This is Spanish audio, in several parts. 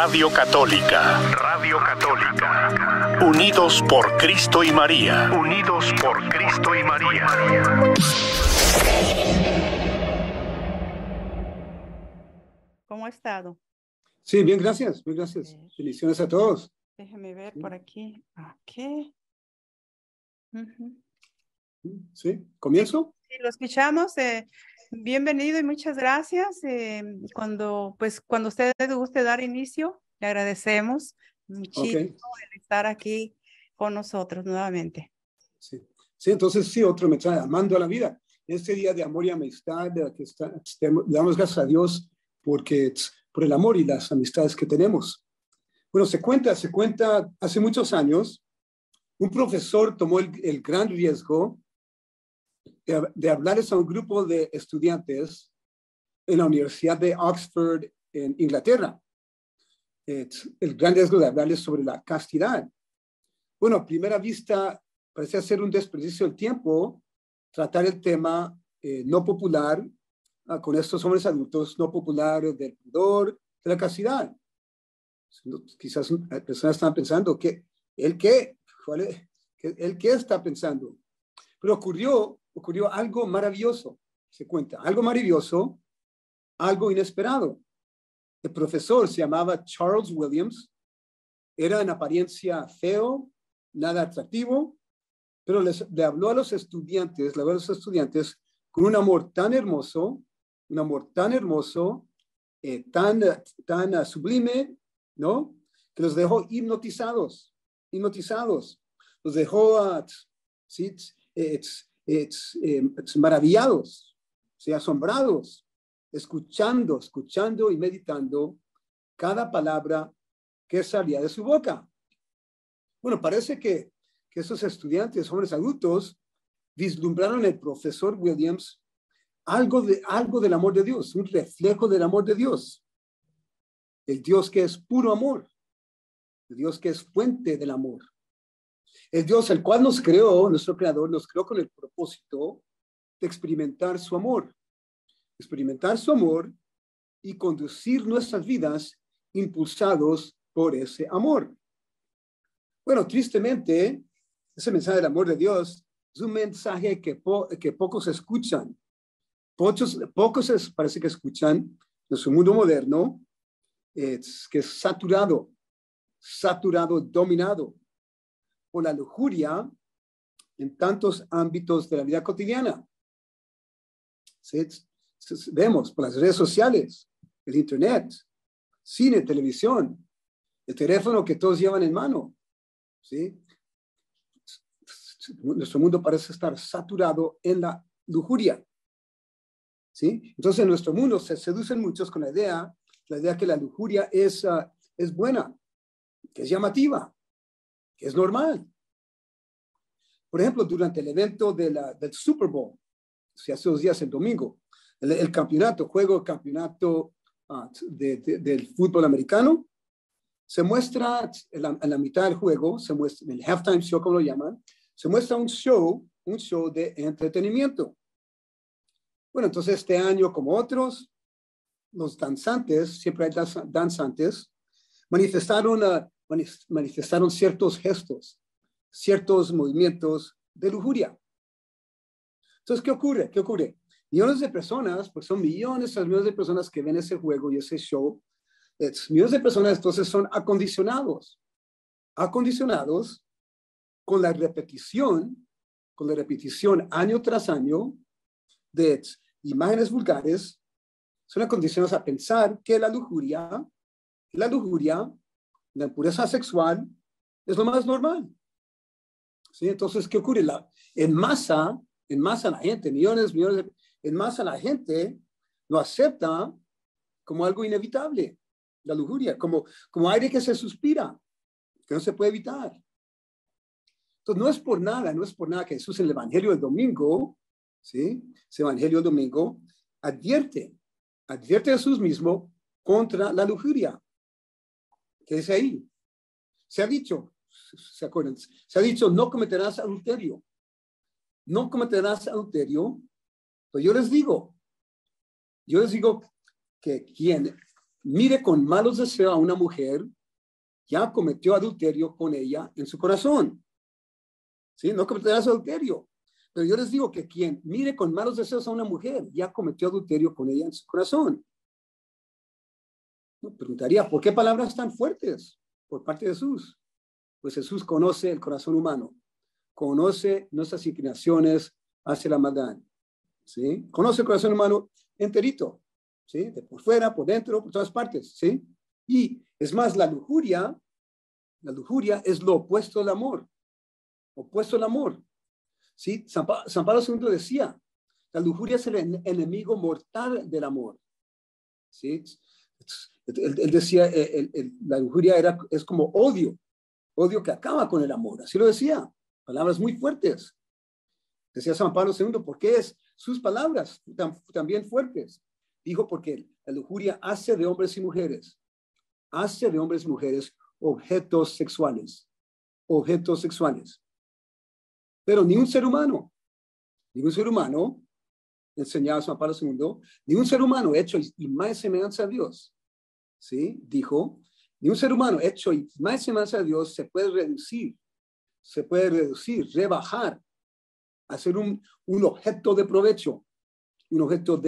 Radio Católica. Radio Católica. Unidos por Cristo y María. Unidos por Cristo y María. ¿Cómo ha estado? Sí, bien, gracias. Bien, gracias. Bendiciones a todos. Déjeme ver por aquí. Aquí. Sí, ¿comienzo? Sí, lo escuchamos. Bienvenido y muchas gracias. Cuando usted guste dar inicio, le agradecemos muchísimo el estar aquí con nosotros nuevamente. Sí, entonces sí, otro mensaje, amando a la vida. Este día de amor y amistad, le damos gracias a Dios por el amor y las amistades que tenemos. Bueno, se cuenta, hace muchos años, un profesor tomó el gran riesgo de hablarles a un grupo de estudiantes en la Universidad de Oxford, en Inglaterra. El gran riesgo de hablarles sobre la castidad. Bueno, a primera vista, parece ser un desperdicio del tiempo tratar el tema no popular con estos hombres adultos, no popular del pudor, de la castidad. Quizás personas están pensando, ¿el qué está pensando? Pero ocurrió algo maravilloso, se cuenta, algo maravilloso, algo inesperado. El profesor se llamaba Charles Williams, era en apariencia feo, nada atractivo, pero le habló a los estudiantes con un amor tan hermoso, tan sublime, ¿no? Que los dejó hipnotizados. Los dejó, maravillados, asombrados, escuchando y meditando cada palabra que salía de su boca. Bueno, parece que esos estudiantes, jóvenes adultos, vislumbraron en el profesor Williams algo del amor de Dios, un reflejo del amor de Dios. El Dios que es puro amor, el Dios que es fuente del amor. El Dios el cual nos creó, nuestro creador, nos creó con el propósito de experimentar su amor y conducir nuestras vidas impulsados por ese amor. Bueno, tristemente, ese mensaje del amor de Dios es un mensaje que pocos escuchan. Pocos parece que escuchan en nuestro mundo moderno, que es saturado, dominado por la lujuria en tantos ámbitos de la vida cotidiana. ¿Sí? Vemos por las redes sociales, el internet, cine, televisión, el teléfono que todos llevan en mano. ¿Sí? Nuestro mundo parece estar saturado en la lujuria. ¿Sí? Entonces en nuestro mundo se seducen muchos con la idea que la lujuria es buena, que es llamativa, que es normal. Por ejemplo, durante el evento del Super Bowl, hace 2 días, el domingo, el campeonato del fútbol americano, se muestra en la mitad del juego, se muestra el halftime show, como lo llaman, se muestra un show de entretenimiento. Bueno, entonces este año, como otros, los danzantes, siempre hay danzantes, manifestaron ciertos gestos, ciertos movimientos de lujuria. Entonces, ¿qué ocurre? Millones de personas, pues son millones de personas que ven ese juego y ese show. Millones de personas entonces son acondicionados con la repetición año tras año de imágenes vulgares. Son acondicionados a pensar que la lujuria, la impureza sexual es lo más normal. ¿Sí? Entonces, ¿qué ocurre? En masa la gente, millones, en masa la gente lo acepta como algo inevitable, la lujuria, como aire que se suspira, que no se puede evitar. Entonces, no es por nada que Jesús en el Evangelio del domingo, ¿sí? Ese Evangelio del domingo advierte a Jesús mismo contra la lujuria. ¿Qué dice ahí? Se ha dicho, ¿se acuerdan? Se ha dicho, no cometerás adulterio. Pues yo les digo que quien mire con malos deseos a una mujer, ya cometió adulterio con ella en su corazón. ¿Sí? No cometerás adulterio. Pero yo les digo que quien mire con malos deseos a una mujer, ya cometió adulterio con ella en su corazón. Me preguntaría, ¿por qué palabras tan fuertes por parte de Jesús? Pues Jesús conoce el corazón humano, conoce nuestras inclinaciones hacia la maldad. ¿Sí? Conoce el corazón humano enterito, ¿sí? De por fuera, por dentro, por todas partes, ¿sí? Y es más, la lujuria es lo opuesto al amor, opuesto al amor, ¿sí? San Pablo II decía, la lujuria es el enemigo mortal del amor, ¿sí? Él decía, la lujuria es como odio que acaba con el amor, así lo decía, palabras muy fuertes. Decía San Pablo II, ¿por qué es sus palabras también fuertes? Dijo, porque la lujuria hace de hombres y mujeres objetos sexuales. Pero ni un ser humano, enseñaba San Pablo II, ni un ser humano hecho imagen y semejanza a Dios, ¿sí? Dijo, ni un ser humano hecho imagen y semejanza a Dios se puede reducir, rebajar, a ser un objeto de provecho, un objeto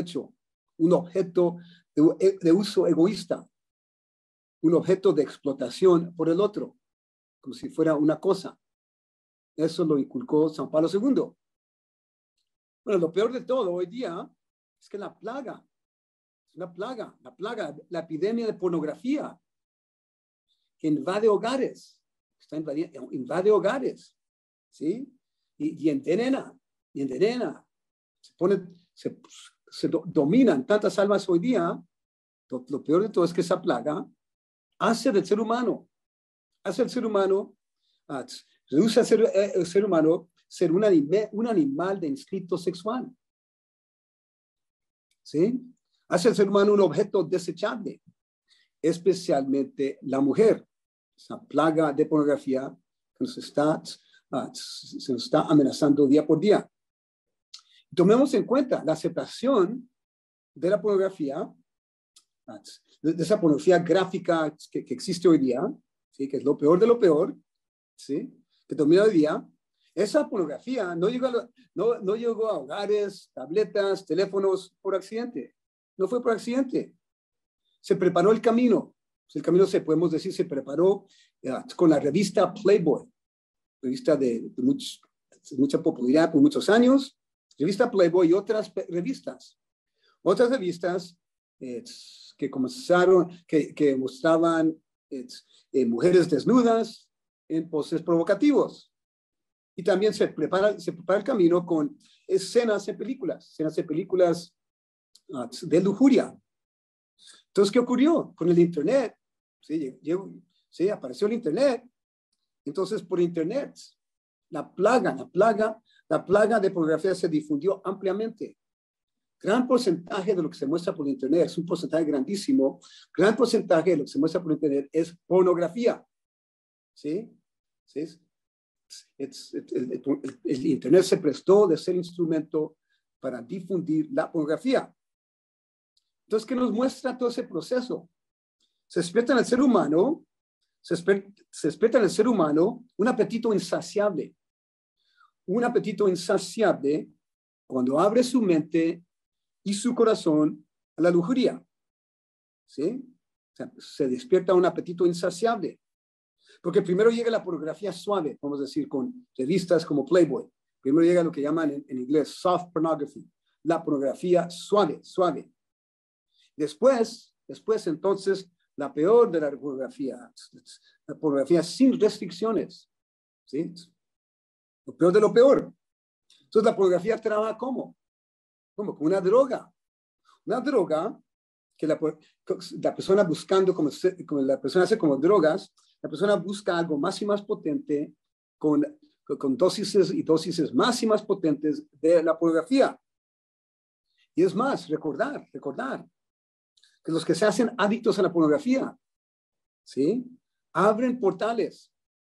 de uso egoísta, un objeto de explotación por el otro, como si fuera una cosa. Eso lo inculcó San Pablo II. Bueno, lo peor de todo hoy día es que la epidemia de pornografía que invade hogares, invade hogares, ¿sí? Y envenena, se dominan tantas almas hoy día. Lo peor de todo es que esa plaga hace al ser humano, reduce al ser humano ser un animal de instinto sexual, ¿sí? Hace al ser humano un objeto desechable, especialmente la mujer. Esa plaga de pornografía que se nos está amenazando día por día. Tomemos en cuenta la aceptación de la pornografía, de esa pornografía gráfica que existe hoy día, ¿sí? Que es lo peor de lo peor, ¿sí? Que domina hoy día. Esa pornografía no llegó a hogares, tabletas, teléfonos por accidente. No fue por accidente. Se preparó el camino. El camino, podemos decir, se preparó con la revista Playboy, revista de mucha popularidad por muchos años, revista Playboy y otras revistas que comenzaron, que mostraban mujeres desnudas en poses provocativos. Y también se prepara el camino con escenas de películas de lujuria. Entonces, ¿qué ocurrió? Con el Internet, sí, apareció el Internet. Entonces, por Internet, la plaga de pornografía se difundió ampliamente. Gran porcentaje de lo que se muestra por Internet, es un porcentaje grandísimo, gran porcentaje de lo que se muestra por Internet es pornografía. ¿Sí? El Internet se prestó de ser instrumento para difundir la pornografía. Entonces, ¿qué nos muestra todo ese proceso? Se despierta en el ser humano, un apetito insaciable cuando abre su mente y su corazón a la lujuria. ¿Sí? O sea, se despierta un apetito insaciable. Porque primero llega la pornografía suave, vamos a decir, con revistas como Playboy. Primero llega lo que llaman en inglés soft pornography, la pornografía suave. Después, entonces, la peor de la pornografía sin restricciones. ¿Sí? Lo peor de lo peor. Entonces, la pornografía trabaja ¿cómo? Como una droga. Una droga que la persona buscando, como la persona hace como drogas, la persona busca algo más y más potente con dosis más y más potentes de la pornografía. Y es más, recordar que los que se hacen adictos a la pornografía, ¿sí? Abren portales.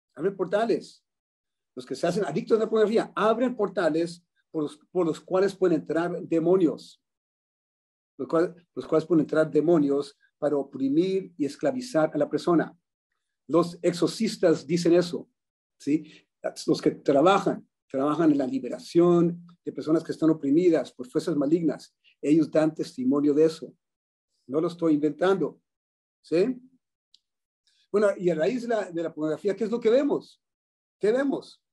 Los que se hacen adictos a la pornografía abren portales por los cuales pueden entrar demonios. Los cuales pueden entrar demonios para oprimir y esclavizar a la persona. Los exorcistas dicen eso, ¿sí? Los que trabajan en la liberación de personas que están oprimidas por fuerzas malignas. Ellos dan testimonio de eso. No lo estoy inventando, ¿sí? Bueno, y a raíz de la pornografía, ¿qué es lo que vemos? ¿Qué vemos?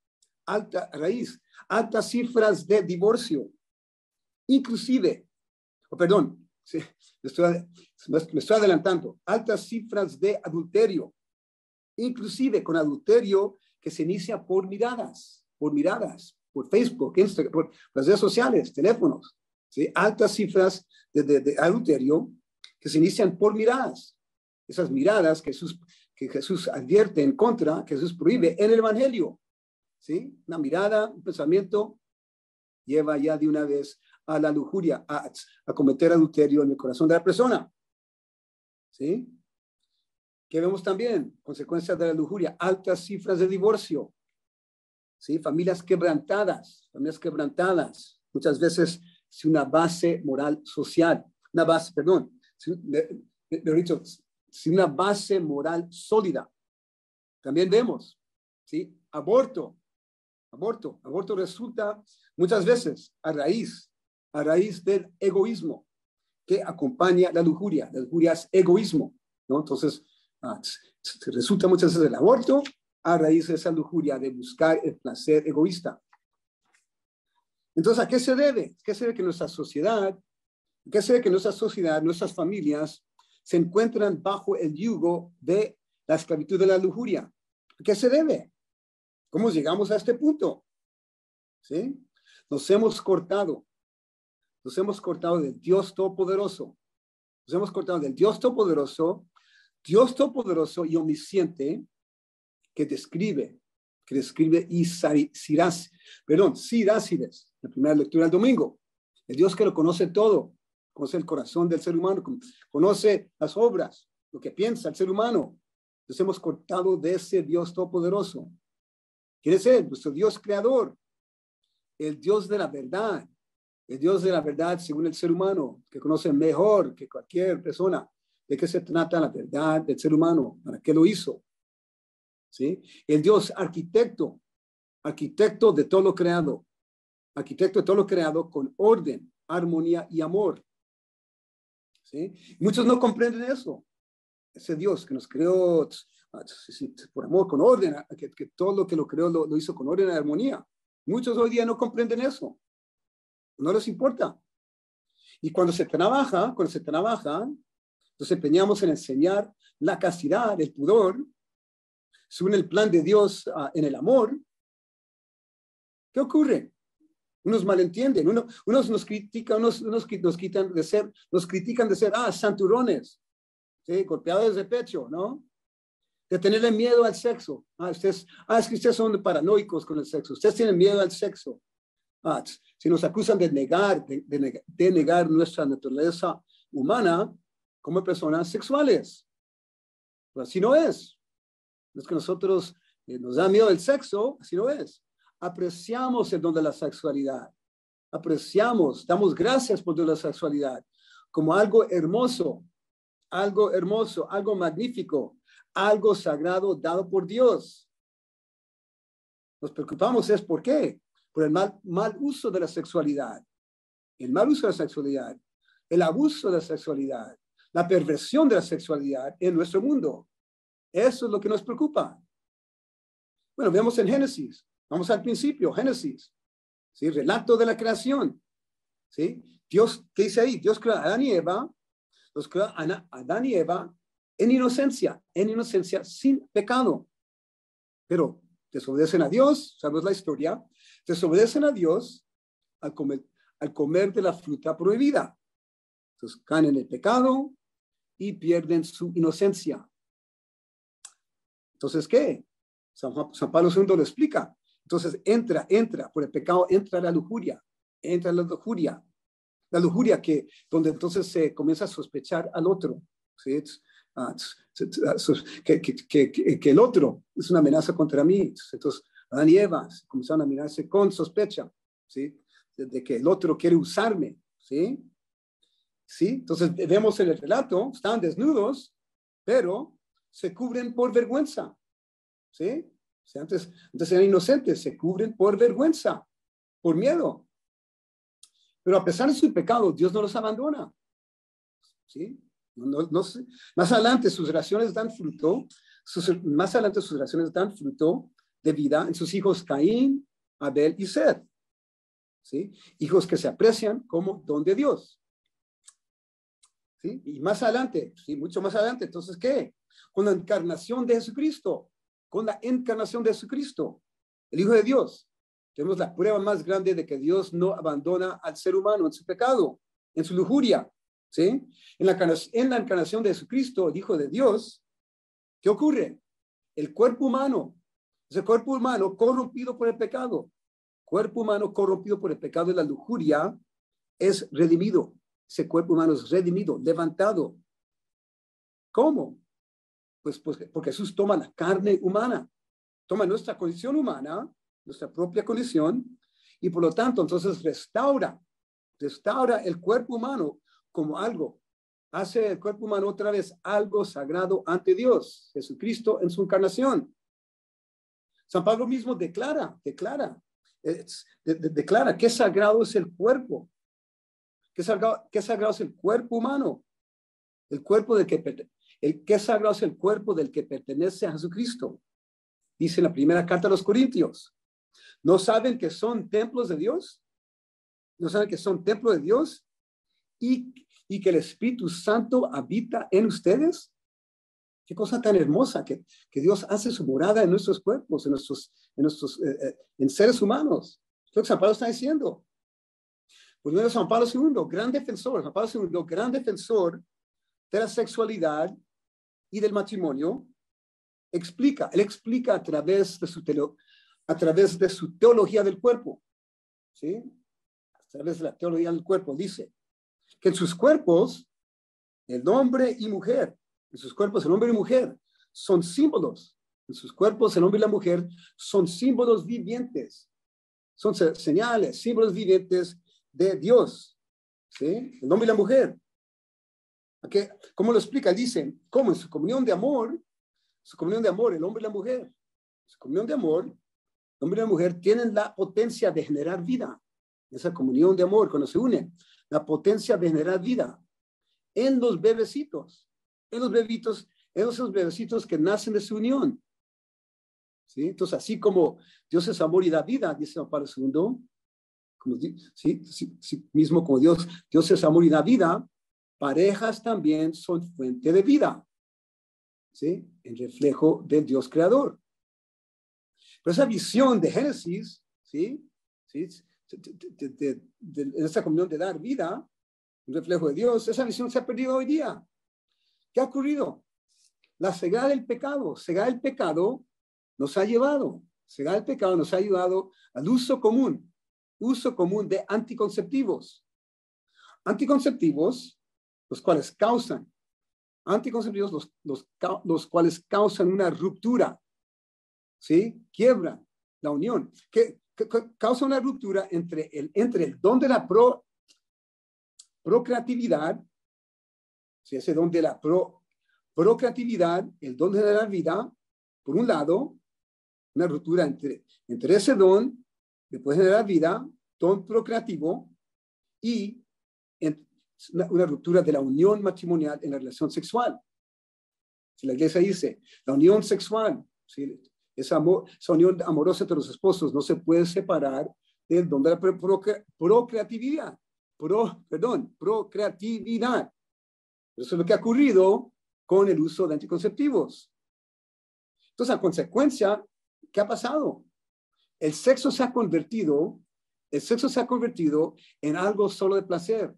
Altas cifras de divorcio. Inclusive, sí, me estoy adelantando, altas cifras de adulterio. Inclusive con adulterio que se inicia por miradas, por Facebook, Instagram, por las redes sociales, teléfonos, ¿sí? Altas cifras de adulterio que se inician por miradas. Esas miradas que Jesús advierte en contra, que Jesús prohíbe en el Evangelio, ¿sí? Una mirada, un pensamiento, lleva ya de una vez a la lujuria, a cometer adulterio en el corazón de la persona, ¿sí? Que vemos también, consecuencias de la lujuria, altas cifras de divorcio, ¿sí? Familias quebrantadas, muchas veces sin una base moral social, sin una base moral sólida. También vemos, ¿sí? Aborto resulta muchas veces a raíz del egoísmo que acompaña la lujuria. La lujuria es egoísmo, ¿no? Entonces, resulta muchas veces el aborto a raíz de esa lujuria de buscar el placer egoísta. Entonces, ¿a qué se debe? ¿Qué se debe que nuestra sociedad, nuestras familias se encuentran bajo el yugo de la esclavitud de la lujuria? ¿A qué se debe? ¿Cómo llegamos a este punto? ¿Sí? Nos hemos cortado del Dios Todopoderoso. Dios Todopoderoso y omnisciente que describe Sirácides, la primera lectura del domingo. El Dios que lo conoce todo, conoce el corazón del ser humano, conoce las obras, lo que piensa el ser humano. Nos hemos cortado de ese Dios Todopoderoso. ¿Quién es Él? Nuestro Dios creador, el Dios de la verdad. El Dios de la verdad, según el ser humano, que conoce mejor que cualquier persona de qué se trata la verdad del ser humano, para qué lo hizo. ¿Sí? El Dios arquitecto de todo lo creado, con orden, armonía y amor. ¿Sí? Muchos no comprenden eso. Ese Dios que nos creó por amor, con orden, que todo lo que lo creó lo hizo con orden y armonía. Muchos hoy día no comprenden eso. No les importa. Y cuando se trabaja, nos empeñamos en enseñar la castidad, el pudor, según el plan de Dios en el amor. ¿Qué ocurre? Unos malentienden, unos nos critican, nos critican de ser, santurones, ¿sí? Golpeadores de pecho, ¿no? De tenerle miedo al sexo. Es que ustedes son paranoicos con el sexo. Ustedes tienen miedo al sexo. Si nos acusan de negar nuestra naturaleza humana como personas sexuales. Pero así no es. No es que nosotros nos da miedo el sexo, así no es. Apreciamos el don de la sexualidad. Damos gracias por el don de la sexualidad como algo hermoso, algo magnífico, algo sagrado dado por Dios. Nos preocupamos es ¿por qué? Por el mal uso de la sexualidad, el abuso de la sexualidad, la perversión de la sexualidad en nuestro mundo. Eso es lo que nos preocupa. Bueno, vemos en Génesis, vamos al principio, Génesis, ¿sí? Relato de la creación, ¿sí? Dios, ¿qué dice ahí? Dios creó a Adán y Eva, en inocencia, sin pecado, pero desobedecen a Dios, sabemos la historia, desobedecen a Dios al comer de la fruta prohibida. Entonces caen en el pecado y pierden su inocencia. Entonces, ¿qué? San Pablo II lo explica. Entonces entra, por el pecado entra la lujuria. La lujuria donde entonces se comienza a sospechar al otro. ¿Sí? Que el otro es una amenaza contra mí. Entonces, Adán y Eva comenzaron a mirarse con sospecha, ¿sí? De que el otro quiere usarme, ¿sí? ¿sí? Entonces vemos en el relato, están desnudos, pero se cubren por vergüenza, ¿sí? O sea, antes eran inocentes, se cubren por vergüenza, por miedo. Pero a pesar de su pecado, Dios no los abandona, ¿sí? Más adelante sus relaciones dan fruto, de vida en sus hijos Caín, Abel y Seth, ¿sí? Hijos que se aprecian como don de Dios, ¿sí? Y más adelante, ¿sí? Mucho más adelante, entonces, ¿qué? Con la encarnación de Jesucristo, el Hijo de Dios, tenemos la prueba más grande de que Dios no abandona al ser humano en su pecado, en su lujuria, ¿sí? En la encarnación de Jesucristo, el Hijo de Dios, ¿qué ocurre? El cuerpo humano, ese cuerpo humano corrompido por el pecado, de la lujuria, es redimido. Ese cuerpo humano es redimido, levantado. ¿Cómo? Pues porque Jesús toma la carne humana, toma nuestra condición humana, nuestra propia condición, y por lo tanto, entonces restaura el cuerpo humano como algo, hace el cuerpo humano otra vez algo sagrado ante Dios, Jesucristo en su encarnación. San Pablo mismo declara qué sagrado es el cuerpo, qué sagrado es el cuerpo humano, qué sagrado es el cuerpo del que pertenece a Jesucristo. Dice en la primera carta a los Corintios, ¿no saben que son templos de Dios? ¿No saben que son templo de Dios? Y que el Espíritu Santo habita en ustedes. Qué cosa tan hermosa que Dios hace su morada en nuestros cuerpos, en seres humanos. Es lo que San Pablo está diciendo. Primero San Pablo II, gran defensor de la sexualidad y del matrimonio, él explica a través de su teología del cuerpo, ¿sí? A través de la teología del cuerpo, dice que en sus cuerpos, el hombre y mujer son símbolos. En sus cuerpos, el hombre y la mujer son símbolos vivientes, son señales, símbolos vivientes de Dios, ¿sí? El hombre y la mujer. ¿Cómo lo explica? Dice, ¿cómo? En su comunión de amor, el hombre y la mujer, su comunión de amor, el hombre y la mujer tienen la potencia de generar vida. Esa comunión de amor, cuando se unen, la potencia de generar vida en los bebecitos, esos bebecitos que nacen de su unión, ¿sí? Entonces, así como Dios es amor y da vida, dice San Pablo II, mismo como Dios es amor y da vida, parejas también son fuente de vida, ¿sí? El reflejo del Dios creador. Pero esa visión de Génesis, ¿sí? De esa comunión de dar vida, un reflejo de Dios, esa visión se ha perdido hoy día. ¿Qué ha ocurrido? La ceguera del pecado. Cegar el pecado nos ha llevado al uso común de anticonceptivos. Los cuales causan una ruptura, ¿sí? Quiebran la unión, que causa una ruptura entre el don de la procreatividad, ¿sí? Ese don de la procreatividad, el don de la vida, por un lado, una ruptura entre ese don que puede generar vida, don procreativo, y una ruptura de la unión matrimonial en la relación sexual. Si la iglesia dice, la unión sexual, ¿sí? Esa unión amorosa entre los esposos no se puede separar del don de la procreatividad. Procreatividad. Eso es lo que ha ocurrido con el uso de anticonceptivos. Entonces, a consecuencia, ¿qué ha pasado? El sexo se ha convertido en algo solo de placer.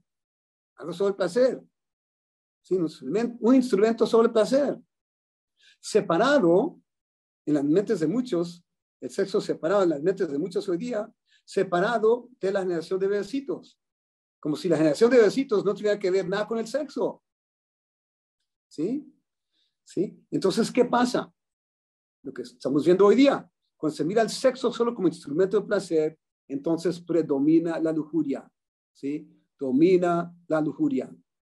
¿Sí? Un instrumento solo de placer. Separado en las mentes de muchos, el sexo separado en las mentes de muchos hoy día, separado de la generación de bebecitos. Como si la generación de bebecitos no tuviera que ver nada con el sexo. ¿Sí? Entonces, ¿qué pasa? Lo que estamos viendo hoy día. Cuando se mira el sexo solo como instrumento de placer, entonces predomina la lujuria. ¿Sí? Domina la lujuria.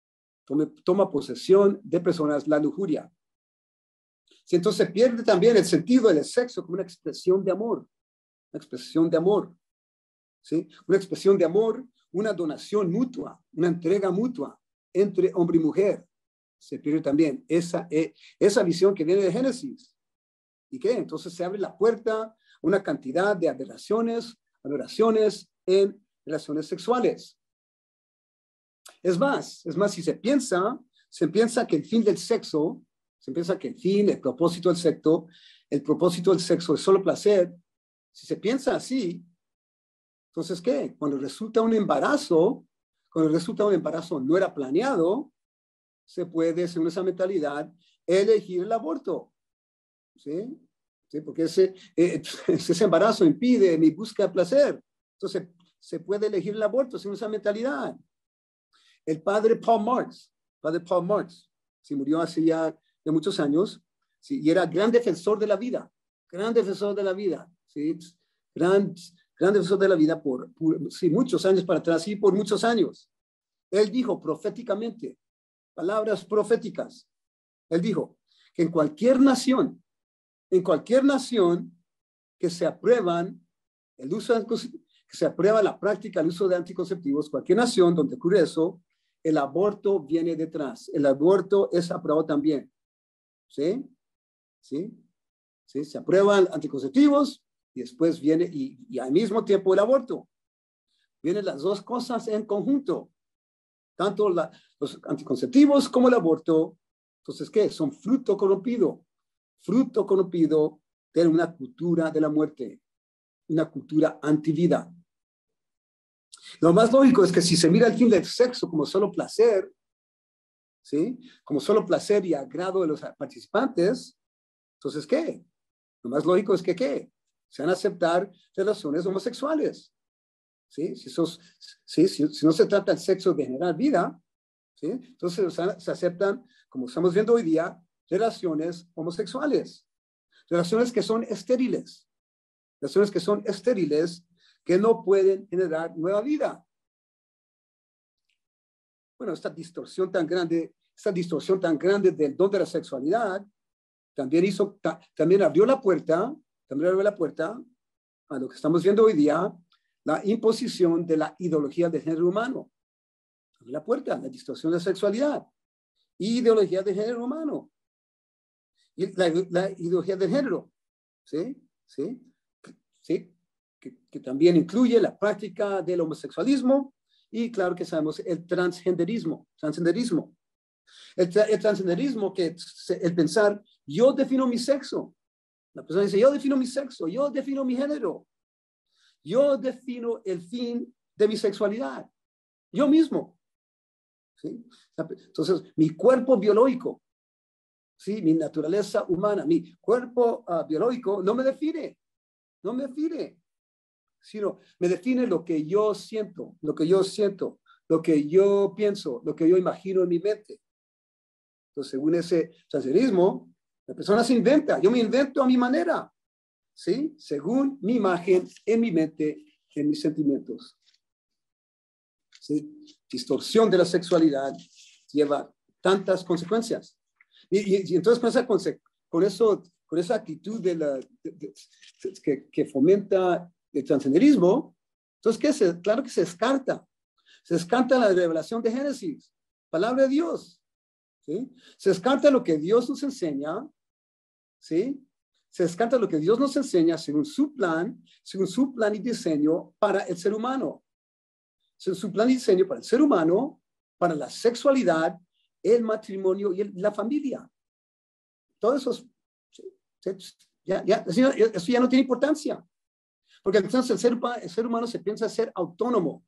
toma posesión de personas la lujuria. Sí, entonces pierde también el sentido del sexo como una expresión de amor, una expresión de amor, ¿sí? Una expresión de amor, una donación mutua, una entrega mutua entre hombre y mujer. Se pierde también esa visión que viene de Génesis. ¿Y qué? Entonces se abre la puerta a una cantidad de adoraciones en relaciones sexuales. Es más, si se piensa que el fin del sexo, el propósito del sexo es solo placer. Si se piensa así, entonces, ¿qué? Cuando resulta un embarazo no era planeado, se puede, según esa mentalidad, elegir el aborto. ¿Sí? ¿Sí? Porque ese embarazo impide mi búsqueda de placer. Entonces, se puede elegir el aborto según esa mentalidad. El padre Paul Marx, sí, murió hace ya de muchos años, sí, y era gran defensor de la vida, ¿sí? Gran defensor de la vida por sí, muchos años para atrás, sí, por muchos años. Él dijo proféticamente, palabras proféticas, él dijo que en cualquier nación que se aprueban que se aprueba la práctica del uso de anticonceptivos, cualquier nación donde ocurre eso, el aborto viene detrás. El aborto es aprobado también. ¿Sí? Se aprueban anticonceptivos y después viene, y al mismo tiempo el aborto. Vienen las dos cosas en conjunto. Tanto los anticonceptivos como el aborto. Entonces, ¿qué? Son fruto corrompido de una cultura de la muerte, una cultura antivida. Lo más lógico es que si se mira el fin del sexo como solo placer, ¿sí? Como solo placer y agrado de los participantes, entonces, ¿qué? Lo más lógico es que, ¿qué? Se van a aceptar relaciones homosexuales, ¿sí? Si no se trata el sexo de generar vida, ¿sí? Entonces se aceptan, como estamos viendo hoy día, relaciones homosexuales, relaciones que son estériles, que no pueden generar nueva vida. Bueno, esta distorsión tan grande del don de la sexualidad también abrió la puerta a lo que estamos viendo hoy día, la imposición de la ideología de género humano. Abrió la puerta a la distorsión de la sexualidad, ideología de género humano, y la ideología de género, ¿sí? Que también incluye la práctica del homosexualismo y, claro que sabemos, el transgenderismo. El transgenderismo, que es el pensar, yo defino mi sexo. La persona dice, yo defino mi sexo, yo defino mi género, yo defino el fin de mi sexualidad, yo mismo. ¿Sí? Entonces, mi cuerpo biológico, ¿sí? Mi naturaleza humana, mi cuerpo biológico no me define, sino me define lo que yo siento, lo que yo pienso, lo que yo imagino en mi mente. Entonces, según ese transgenismo, la persona se inventa, yo me invento a mi manera, ¿sí? Según mi imagen, en mi mente, en mis sentimientos. ¿Sí? Distorsión de la sexualidad lleva tantas consecuencias. Y entonces con esa actitud que fomenta el transgenderismo, entonces, claro que se descarta la revelación de Génesis, palabra de Dios, ¿sí? Se descarta lo que Dios nos enseña, ¿sí? Se descarta lo que Dios nos enseña según su plan y diseño para el ser humano. Según su plan y diseño para el ser humano, para la sexualidad, el matrimonio y la familia. Todo eso, eso ya no tiene importancia. Porque entonces el ser humano se piensa ser autónomo,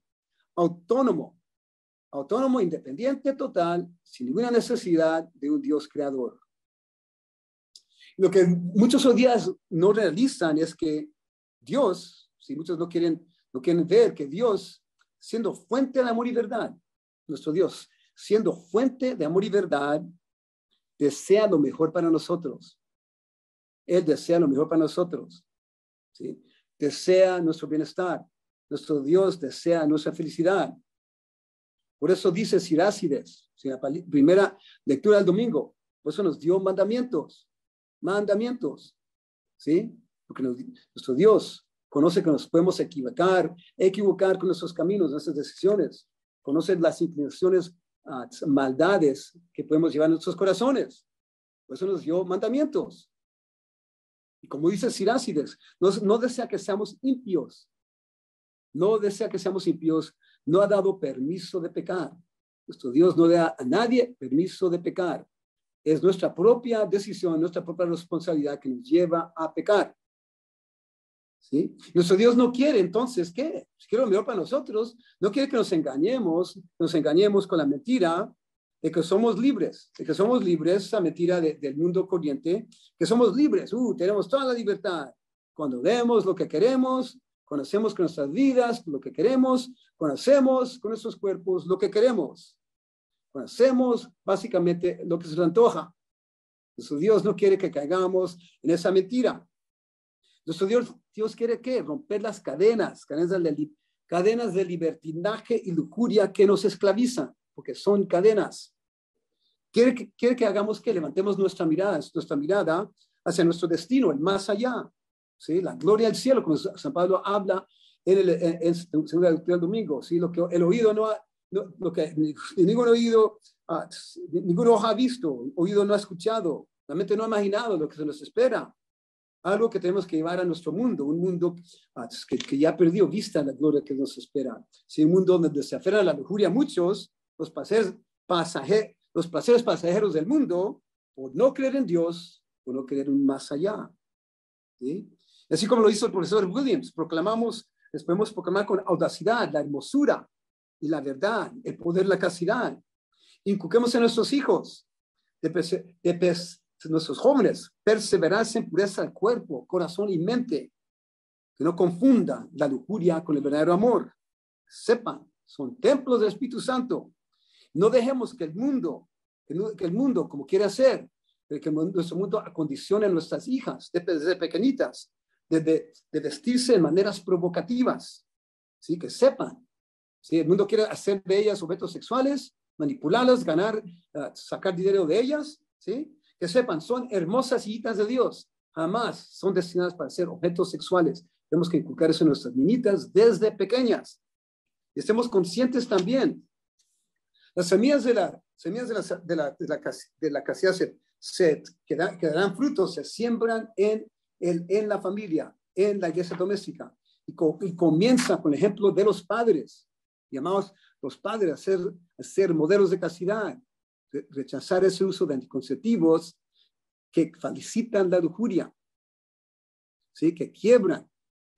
independiente, total, sin ninguna necesidad de un Dios creador. Lo que muchos hoy días no realizan es que Dios, si muchos no quieren ver que Dios, siendo fuente de amor y verdad, nuestro Dios, siendo fuente de amor y verdad, desea lo mejor para nosotros. Él desea lo mejor para nosotros, ¿sí? Desea nuestro bienestar. Nuestro Dios desea nuestra felicidad. Por eso dice Sirácides, la primera lectura del domingo, por eso nos dio mandamientos, ¿sí? Porque nuestro Dios conoce que nos podemos equivocar con nuestros caminos, nuestras decisiones, conoce las inclinaciones, maldades que podemos llevar en nuestros corazones. Por eso nos dio mandamientos. Y como dice Sirácides, no desea que seamos impios. No desea que seamos impios. No ha dado permiso de pecar. Nuestro Dios no da a nadie permiso de pecar. Es nuestra propia decisión, nuestra propia responsabilidad que nos lleva a pecar. ¿Sí? Nuestro Dios no quiere, entonces, ¿qué? Si quiere lo mejor para nosotros, no quiere que nos engañemos con la mentira de que somos libres, esa mentira del mundo corriente, que somos libres, tenemos toda la libertad. Cuando vemos lo que queremos, conocemos con nuestras vidas lo que queremos, conocemos con nuestros cuerpos lo que queremos, conocemos básicamente lo que se nos antoja. Nuestro Dios no quiere que caigamos en esa mentira. Nuestro Dios quiere ¿qué? Romper las cadenas de libertinaje y lujuria que nos esclavizan, porque son cadenas. Quiere que hagamos que levantemos nuestra mirada hacia nuestro destino, el más allá, ¿sí? La gloria del cielo, como San Pablo habla en segunda lectura del domingo, ¿sí? Lo que el oído lo que ningún ojo ha visto, oído no ha escuchado, la mente no ha imaginado lo que se nos espera. Algo que tenemos que llevar a nuestro mundo, un mundo que ya perdió vista la gloria que nos espera. Si un mundo donde se aferran a la lujuria muchos, los placeres pasajeros del mundo, por no creer en Dios, por no creer en más allá. ¿Sí? Así como lo hizo el profesor Williams, les podemos proclamar con audacidad la hermosura y la verdad, el poder, la castidad. Inculquemos en nuestros hijos, nuestros jóvenes, perseverancia en pureza del cuerpo, corazón y mente, que no confundan la lujuria con el verdadero amor. Sepan, son templos del Espíritu Santo. No dejemos que el mundo, como quiere hacer, que nuestro mundo acondicione a nuestras hijas desde pequeñitas, de vestirse de maneras provocativas, ¿sí? Que sepan, ¿sí? El mundo quiere hacer de ellas objetos sexuales, manipularlas, sacar dinero de ellas, ¿sí? Que sepan, son hermosas hijitas de Dios, jamás son destinadas para ser objetos sexuales. Tenemos que inculcar eso en nuestras niñitas desde pequeñas. Y estemos conscientes también. Las semillas de la castidad que darán frutos, se siembran en la familia, en la iglesia doméstica. Y comienza con el ejemplo de los padres, llamados los padres a ser modelos de castidad, rechazar ese uso de anticonceptivos que facilitan la lujuria, ¿sí? Que quiebran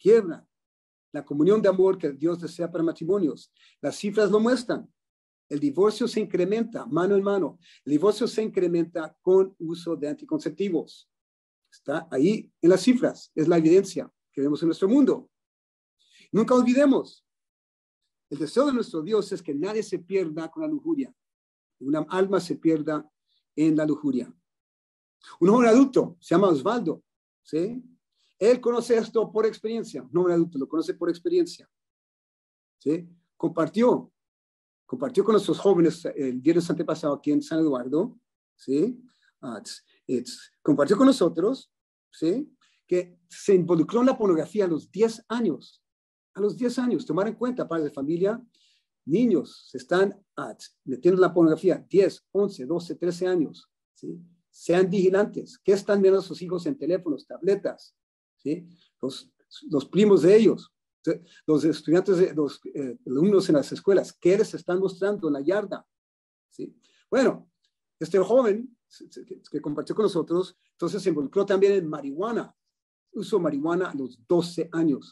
la comunión de amor que Dios desea para matrimonios. Las cifras lo muestran. El divorcio se incrementa mano en mano. El divorcio se incrementa con uso de anticonceptivos. Está ahí en las cifras. Es la evidencia que vemos en nuestro mundo. Nunca olvidemos, el deseo de nuestro Dios es que nadie se pierda con la lujuria. Una alma se pierda en la lujuria. Un joven adulto se llama Osvaldo, ¿sí? Él conoce esto por experiencia. Un joven adulto lo conoce por experiencia, ¿sí? Compartió con nuestros jóvenes el viernes antepasado aquí en San Eduardo, ¿sí? Compartió con nosotros, ¿sí? Que se involucró en la pornografía a los 10 años. A los 10 años, tomar en cuenta, padres de familia, niños se están metiendo en la pornografía, 10, 11, 12, 13 años, ¿sí? Sean vigilantes. ¿Qué están viendo sus hijos en teléfonos, tabletas? ¿Sí? Los primos de ellos, los estudiantes, los alumnos en las escuelas, ¿qué les están mostrando en la yarda? ¿Sí? Bueno, este joven que compartió con nosotros, entonces se involucró también en marihuana. Usó marihuana a los 12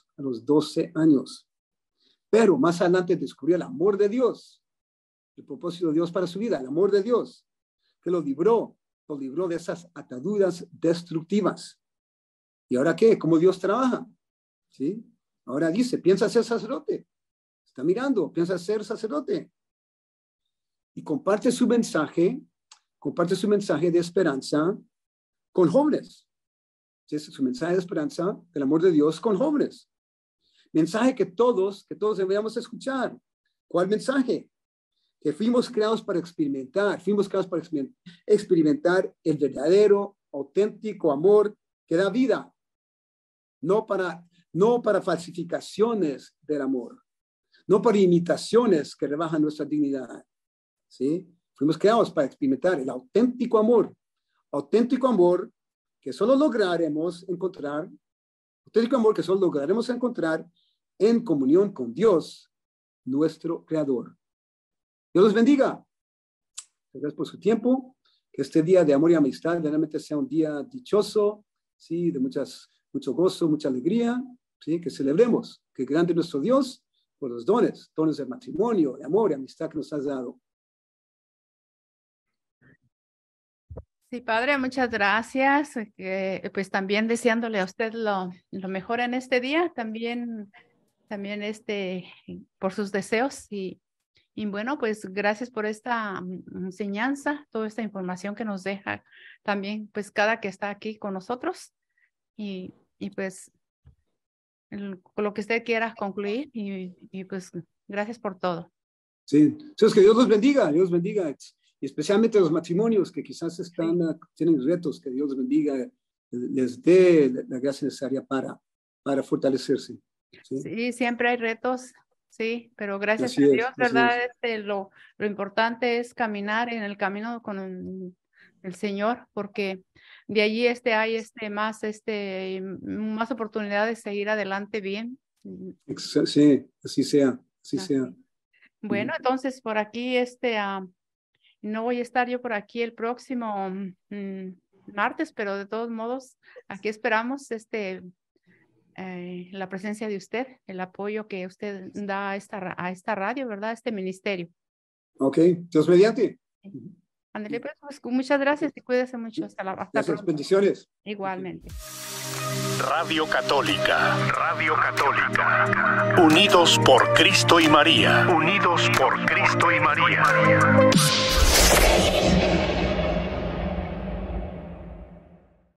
años. Pero más adelante descubrió el amor de Dios, el propósito de Dios para su vida, el amor de Dios, que lo libró de esas ataduras destructivas. ¿Y ahora qué? ¿Cómo Dios trabaja? ¿Sí? Ahora dice, piensa ser sacerdote. Está mirando, piensa ser sacerdote. Y comparte su mensaje de esperanza con jóvenes. ¿Sí? Su mensaje de esperanza del amor de Dios con jóvenes. Mensaje que todos deberíamos escuchar. ¿Cuál mensaje? que fuimos creados para experimentar el verdadero, auténtico amor que da vida, no para falsificaciones del amor, no para imitaciones que rebajan nuestra dignidad, ¿sí? Fuimos creados para experimentar el auténtico amor que solo lograremos encontrar en comunión con Dios, nuestro Creador. Dios los bendiga. Gracias por su tiempo. Que este día de amor y amistad realmente sea un día dichoso, ¿sí? De mucho gozo, mucha alegría, ¿sí? Que celebremos que grande es nuestro Dios por los dones de matrimonio, de amor y amistad que nos has dado. Sí, Padre, muchas gracias. Pues también deseándole a usted lo mejor en este día, también por sus deseos y bueno, pues gracias por esta enseñanza, toda esta información que nos deja también, pues cada que está aquí con nosotros y pues con lo que usted quiera concluir y pues gracias por todo. Sí, entonces que Dios los bendiga, y especialmente los matrimonios que quizás tienen retos, que Dios los bendiga, les dé la gracia necesaria para fortalecerse. Sí, siempre hay retos. Sí, pero gracias a Dios, ¿verdad? Lo importante es caminar en el camino con el Señor, porque de allí hay más oportunidades de seguir adelante bien. Sí, así sea. Bueno, entonces por aquí no voy a estar yo por aquí el próximo martes, pero de todos modos aquí esperamos la presencia de usted, el apoyo que usted da a esta radio, ¿verdad? A este ministerio. Ok, Dios mediante. Ándale, pues, muchas gracias y cuídese mucho. Hasta gracias, pronto. Bendiciones. Igualmente. Radio Católica. Unidos por Cristo y María.